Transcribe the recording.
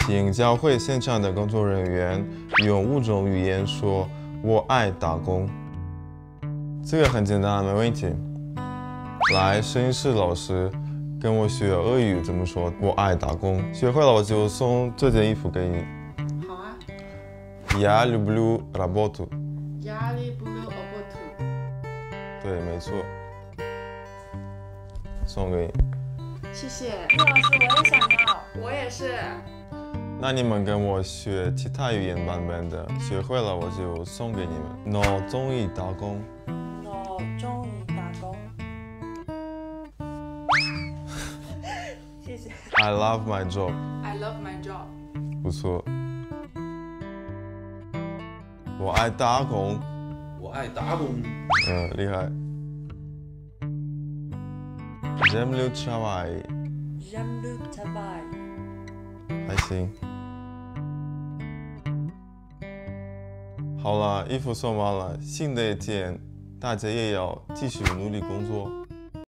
请教会现场的工作人员用5种语言说“我爱打工”。这个很简单，没问题。来，摄影师老师跟我学俄语怎么说“我爱打工”。学会了我就送这件衣服给你。 好啊。 Я люблю работу. Я люблю работу. 对，没错。送给你。 谢谢。 陆老师，我也想要。 我也是。 那你们跟我学其他语言版本的，学会了我就送给你们。我中意打工。 我中意打工。谢谢。 I love my job. I love my job. 不错。我爱打工。 我爱打工。 厉害。J'aime le travail. J'aime le travail. 还行。好了，衣服送完了，新的一天，大家也要继续努力工作。